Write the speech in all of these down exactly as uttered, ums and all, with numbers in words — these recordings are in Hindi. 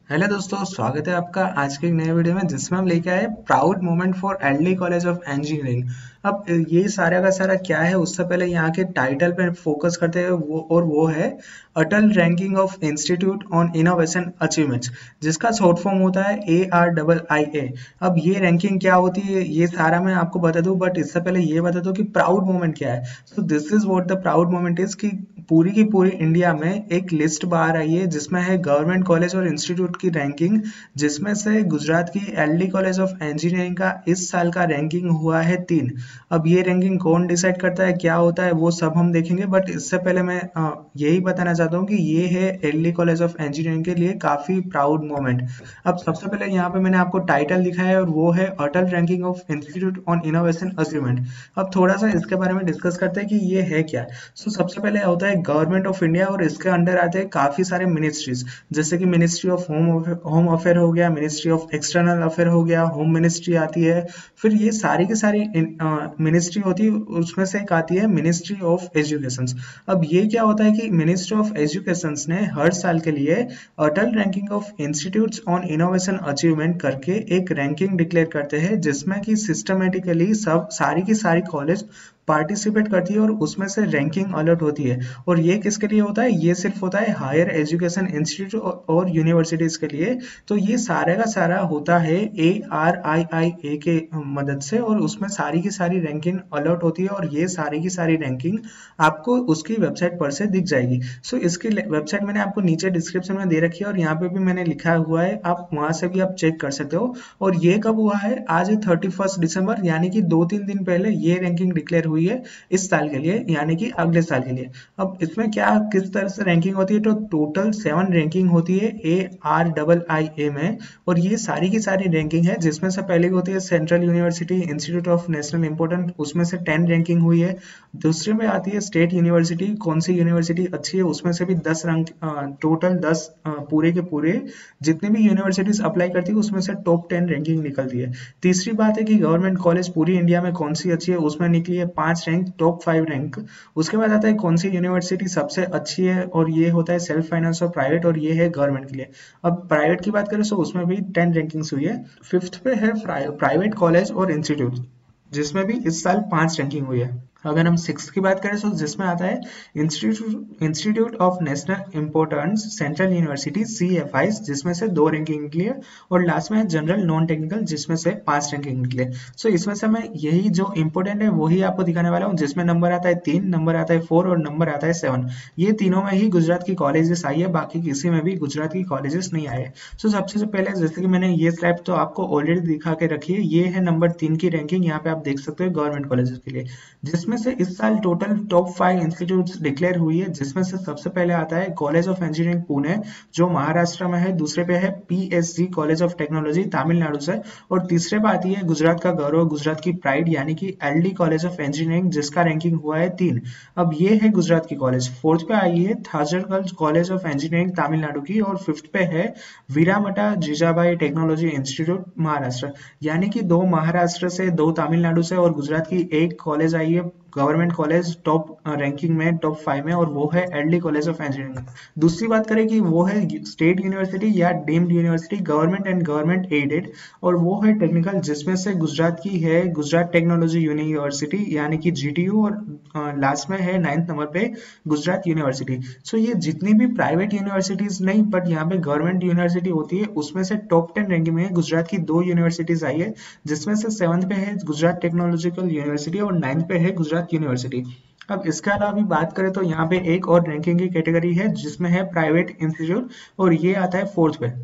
हेलो दोस्तों, स्वागत है आपका आज के एक नए वीडियो में जिसमें हम लेके आए proud moment for LD college of engineering. अब ये सारा का सारा क्या है, उससे पहले यहाँ के टाइटल पे फोकस करते हैं वो और वो है Atal ranking of institute on innovation achievements, जिसका शॉर्ट फॉर्म होता है ए आर डबल आई ए। अब ये रैंकिंग क्या होती है ये सारा मैं आपको बता दूं, बट इससे पहले ये बता दूं कि प्राउड मोमेंट क्या है। So this is what the proud moment is कि पूरी की पूरी इंडिया में एक लिस्ट बाहर आई है जिसमें है गवर्नमेंट कॉलेज और इंस्टीट्यूट की रैंकिंग, जिसमें से गुजरात की एलडी कॉलेज ऑफ इंजीनियरिंग का इस साल का रैंकिंग हुआ है तीन। अब ये रैंकिंग कौन डिसाइड करता है, क्या होता है, वो सब हम देखेंगे, बट इससे पहले मैं अ, यही बताना चाहता हूँ कि ये है एलडी कॉलेज ऑफ इंजीनियरिंग के लिए काफी प्राउड मोमेंट। अब सबसे पहले यहाँ पे मैंने आपको टाइटल लिखा है और वो है Atal ranking of institute on innovation achievement. अब थोड़ा सा इसके बारे में डिस्कस करते हैं कि ये है क्या। सो सबसे पहले होता है गवर्नमेंट ऑफ इंडिया और इसके अंडर आते हैं काफी सारे मिनिस्ट्रीज, जैसे कि ministry of home home affair हो गया, मिनिस्ट्री ऑफ एक्सटर्नल अफेयर हो गया, होम मिनिस्ट्री आती है। फिर ये सारी की सारी मिनिस्ट्री होती है, उसमें से एक आती है मिनिस्ट्री ऑफ एजुकेशन। अब ये क्या होता है कि मिनिस्ट्री ऑफ एजुकेशन ने हर साल के लिए Atal ranking of institutes on innovation achievement करके एक रैंकिंग डिक्लेयर करते हैं, जिसमें कि सिस्टमेटिकली सब सारी की सारी कॉलेज पार्टिसिपेट करती है और उसमें से रैंकिंग अलर्ट होती है। और ये किसके लिए होता है, ये सिर्फ होता है हायर एजुकेशन इंस्टीट्यूट और यूनिवर्सिटीज के लिए। तो ये सारे का सारा होता है ए आर आई आई ए के मदद से, और उसमें सारी की सारी रैंकिंग अलर्ट होती है और ये सारी की सारी रैंकिंग आपको उसकी वेबसाइट पर से दिख जाएगी। सो so, इसकी वेबसाइट मैंने आपको नीचे डिस्क्रिप्शन में दे रखी है और यहाँ पे भी मैंने लिखा हुआ है, आप वहां से भी आप चेक कर सकते हो। और ये कब हुआ है, आज थर्टी फर्स्ट दिसंबर, यानी कि दो तीन दिन पहले ये रैंकिंग डिक्लेयर हुई है इस साल के लिए, यानी कि अगले साल के लिए। अब इसमें क्या किस तरह से रैंकिंग होती है, तो टोटल सेवन रैंकिंग होती है ए आर डबल आई ए में। और ये सारी की सारी रैंकिंग है, जिसमें से पहले होती है central university institute of national important, उसमें से टेन रैंकिंग हुई है। दूसरे में आती है स्टेट यूनिवर्सिटी, कौन सी यूनिवर्सिटी अच्छी है, उसमें से भी दस रैंक, टोटल दस पूरे के पूरे जितनी भी यूनिवर्सिटीज अप्लाई करती है उसमें से टॉप टेन रैंकिंग निकलती है। तीसरी बात है कि गवर्नमेंट कॉलेज पूरी इंडिया में कौन सी अच्छी है, उसमें निकली है पांच रैंक, टॉप फाइव रैंक। उसके बाद आता है कौन सी यूनिवर्सिटी सबसे अच्छी है, और ये होता है सेल्फ फाइनेंस और प्राइवेट, और ये है गवर्नमेंट के लिए। अब प्राइवेट की बात करें तो उसमें भी टेन रैंकिंग्स हुई है। फिफ्थ पे है प्राइवेट कॉलेज और इंस्टीट्यूट, जिसमें भी इस साल पांच रैंकिंग हुई है। अगर हम सिक्स की बात करें तो जिसमें आता है institute institute of national importance central university C F I, जिसमें से दो रैंकिंग निकली है। और लास्ट में है जनरल नॉन टेक्निकल, जिसमें से पांच रैंकिंग निकले। सो इसमें से मैं यही जो इंपोर्टेंट है वही आपको दिखाने वाला हूँ, जिसमें नंबर आता है तीन, नंबर आता है फोर और नंबर आता है सेवन। ये तीनों में ही गुजरात की कॉलेजेस आई है, बाकी किसी में भी गुजरात की कॉलेजेस नहीं आए। सो सबसे पहले जैसे कि मैंने ये स्लैब तो आपको ऑलरेडी दिखा के रखी है, ये है नंबर तीन की रैंकिंग, यहाँ पे आप देख सकते हो गवर्नमेंट कॉलेजेस के लिए, जिसमें से इस साल total top five institutes declare हुई है। जिसमें से सबसे पहले आता है कॉलेज ऑफ इंजीनियरिंग पुणे, जो महाराष्ट्र में है। दूसरे पे है P S G college of technology Tamil Nadu से। और तीसरे पे आती है गुजरात का गौरव, गुजरात की प्राइड, यानी कि L D college of engineering, जिसका रैंकिंग हुआ है तीन। अब ये है गुजरात की कॉलेज। फोर्थ पे आई है थाजरगंज कॉलेज ऑफ इंजीनियरिंग तमिलनाडु की, और फिफ्थ पे है वीरामटा जीजाबाई टेक्नोलॉजी इंस्टीट्यूट महाराष्ट्र। यानी कि दो महाराष्ट्र से, दो तमिलनाडु से और गुजरात की एक कॉलेज आई है गवर्नमेंट कॉलेज टॉप रैंकिंग में, टॉप फाइव में, और वो है एलडी कॉलेज ऑफ इंजीनियरिंग। दूसरी बात करें कि वो है स्टेट यूनिवर्सिटी या deemed university, government and government aided, और वो है टेक्निकल, जिसमें से गुजरात की है गुजरात टेक्नोलॉजी यूनिवर्सिटी, यानी कि जी टी यू। और लास्ट में है नाइन्थ नंबर पे गुजरात यूनिवर्सिटी। सो ये जितनी भी प्राइवेट यूनिवर्सिटीज नहीं, बट यहाँ पे गवर्नमेंट यूनिवर्सिटी होती है, उसमें से टॉप टेन रैंकिंग में गुजरात की दो यूनिवर्सिटीज आई है, जिसमें से सेवंथ पे है गुजरात टेक्नोलॉजिकल यूनिवर्सिटी और नाइन्थ पे है गुजरात यूनिवर्सिटी। अब इसके अलावा भी बात करें तो यहाँ पे एक और रैंकिंग की कैटेगरी है, जिसमें है प्राइवेट इंस्टीट्यूट, और ये आता है फोर्थ पे।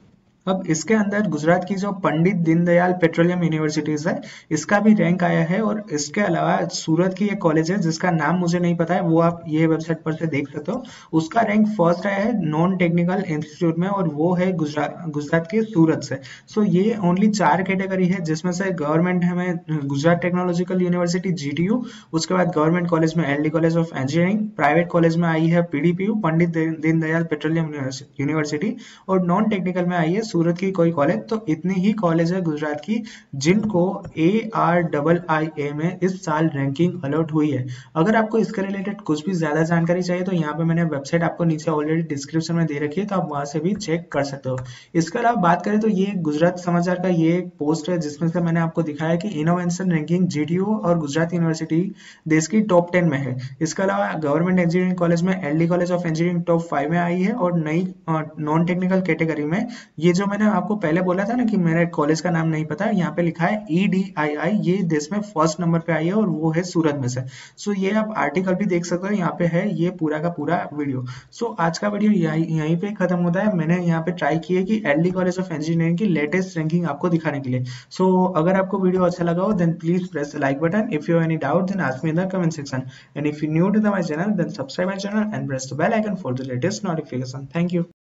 अब इसके अंदर गुजरात की जो पंडित दीनदयाल पेट्रोलियम यूनिवर्सिटीज है, इसका भी रैंक आया है। और इसके अलावा सूरत की एक कॉलेज है जिसका नाम मुझे नहीं पता है, वो आप ये वेबसाइट पर से देख सकते हो, उसका रैंक फर्स्ट आया है नॉन टेक्निकल इंस्टीट्यूट में, और वो है गुजरात गुजरात के सूरत से। सो ये ओनली चार कैटेगरी है, जिसमें से गवर्नमेंट हमें Gujarat technological university G T U, उसके बाद गवर्नमेंट कॉलेज में L D college of engineering, private college में आई है P D P U Pandit Deendayal petroleum university, और नॉन टेक्निकल में आई है सूरत की कोई कॉलेज, तो इतनी ही कॉलेज है गुजरात की जिनको ए आर डबल आई ए में इस साल रैंकिंग अलॉट हुई है। अगर आपको इसके रिलेटेड कुछ भी ज्यादा जानकारी चाहिए तो यहाँ पे मैंने वेबसाइट आपको नीचे ऑलरेडी डिस्क्रिप्शन में दे रखी है, तो आप वहां से भी चेक कर सकते हो। इसके अलावा बात करें तो ये गुजरात समाचार का ये एक पोस्ट है जिसमें से मैंने आपको दिखाया कि innovation ranking G T U और गुजरात यूनिवर्सिटी देश की टॉप टेन में है। इसके अलावा गवर्नमेंट इंजीनियरिंग कॉलेज में L D college of engineering top five में आई है, और नई नॉन टेक्निकल कैटेगरी में ये जो मैंने आपको पहले बोला था ना कि मेरे कॉलेज का नाम नहीं पता, यहाँ पे लिखा है ई डी आई आई, ये देश में फर्स्ट नंबर पे आई है और वो है सूरत में से। सो ये आप आर्टिकल भी देख सकते हो, यहाँ पे है ये पूरा का पूरा वीडियो। सो आज का वीडियो यहीं यहीं पे खत्म होता है। मैंने यहाँ पे ट्राई किया कि L D college of engineering की लेटेस्ट रैंकिंग आपको दिखाने के लिए। सो so, अगर आपको वीडियो अच्छा लगा हो then please press like button. If you have any doubt then ask me in the comment section, and if you new to the my channel then subscribe my channel and press the bell icon for the latest notification. Thank you.